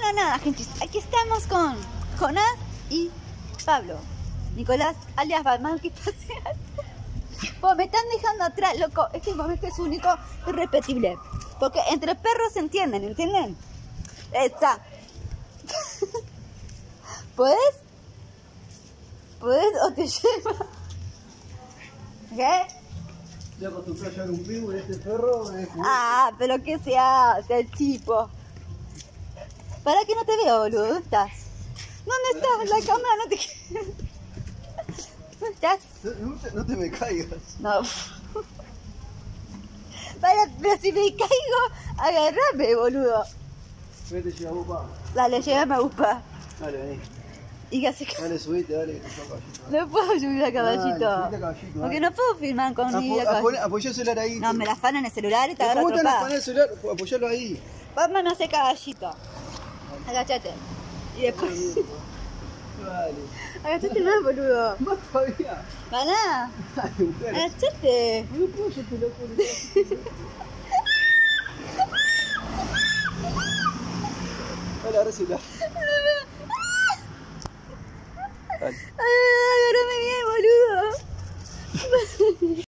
Bueno, nada, gente, aquí estamos con Jonás y Pablo. Nicolás, alias Batman, ¿qué pasa? Pues me están dejando atrás, loco. Este momento es único, irrepetible. Porque entre perros se entienden, ¿entienden? Está. ¿Puedes? ¿Puedes o te lleva? ¿Qué? Ya acostumbré a llevar un pitbull, este perro es... Ah, pero ¿qué se hace el tipo? ¿Para qué no te veo, boludo? ¿Dónde estás? ¿Dónde estás? La cámara no te... ¿Dónde estás? No te me caigas. No. Pero si me caigo, agarrame, boludo. Vete, lleva upa. Dale, llévame a Upa. Dale, vení. ¿Y qué hace? Dale, subite, dale, que está caballito. No puedo subir a caballito. Dale, subite a caballito, Porque dale. no puedo filmar con mi caballito. Apoyá el celular ahí. No, me la afanan el celular y te agarro ¿Cómo te van a tropada. poner el celular? Apoyalo ahí. Vamos a hacer caballito. Agachate. Y después... Dale. Agachate más, boludo. Más todavía. Para. Dale, mujer. Agachate. No puedo, yo te lo juro. Dale, agarra el celular. Dale. Agárrame bien, boludo.